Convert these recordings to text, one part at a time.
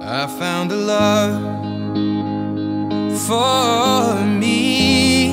I found a love for me.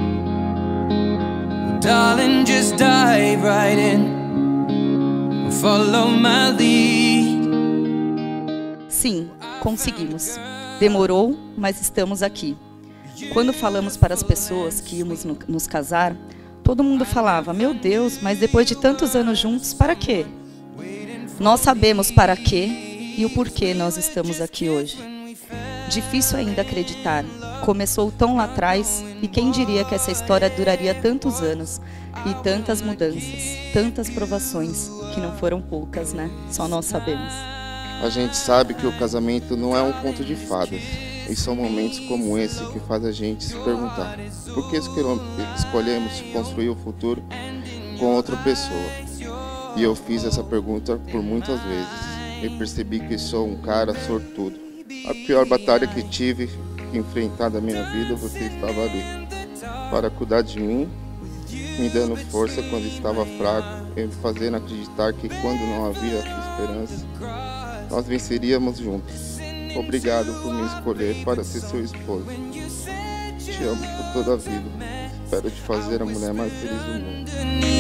Darling, just dive right in. Follow my lead. Sim, conseguimos. Demorou, mas estamos aqui. Quando falamos para as pessoas que íamos nos casar, todo mundo falava: meu Deus, mas depois de tantos anos juntos, para quê? Nós sabemos para quê e o porquê nós estamos aqui hoje. Difícil ainda acreditar. Começou tão lá atrás e quem diria que essa história duraria tantos anos e tantas mudanças, tantas provações, que não foram poucas, né? Só nós sabemos. A gente sabe que o casamento não é um conto de fadas. E são momentos como esse que faz a gente se perguntar: por que escolhemos construir o futuro com outra pessoa? E eu fiz essa pergunta por muitas vezes e percebi que sou um cara sortudo. A pior batalha que tive que enfrentar da minha vida, você estava ali para cuidar de mim, me dando força quando estava fraco e me fazendo acreditar que quando não havia esperança, nós venceríamos juntos. Obrigado por me escolher para ser seu esposo. Te amo por toda a vida. Espero te fazer a mulher mais feliz do mundo.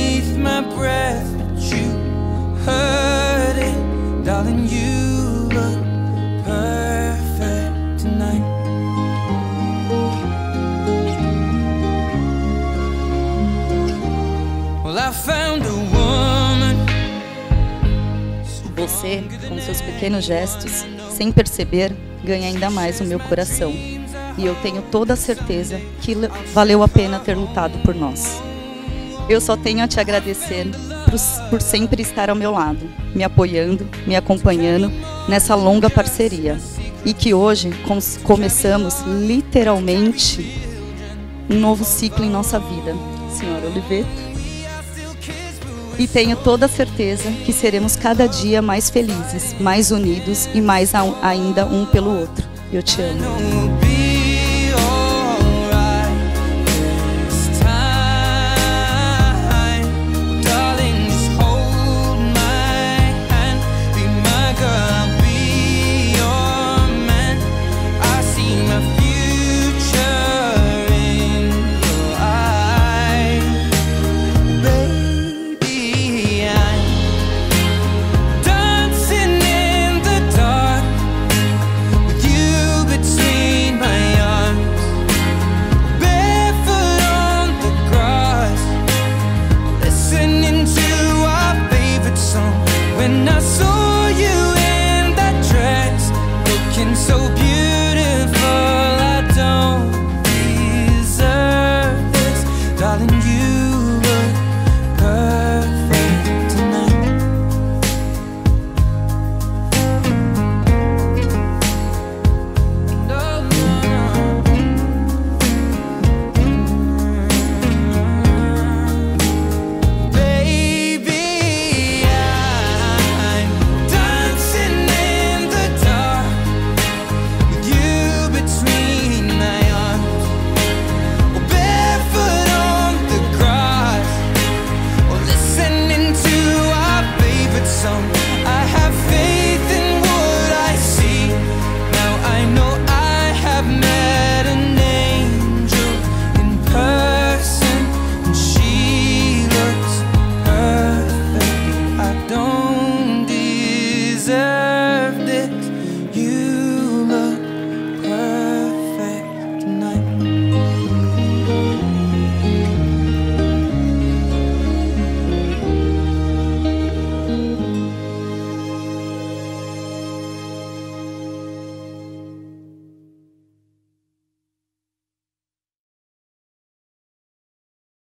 Darling, you look perfect tonight. Well, I found a woman. Você, com seus pequenos gestos, sem perceber, ganha ainda mais o meu coração. E eu tenho toda a certeza que valeu a pena ter lutado por nós. Eu só tenho a te agradecer por sempre estar ao meu lado, me apoiando, me acompanhando nessa longa parceria. E que hoje começamos literalmente um novo ciclo em nossa vida, Senhora Oliveto. E tenho toda a certeza que seremos cada dia mais felizes, mais unidos e mais ainda um pelo outro. Eu te amo. When I saw you in that dress, looking so beautiful.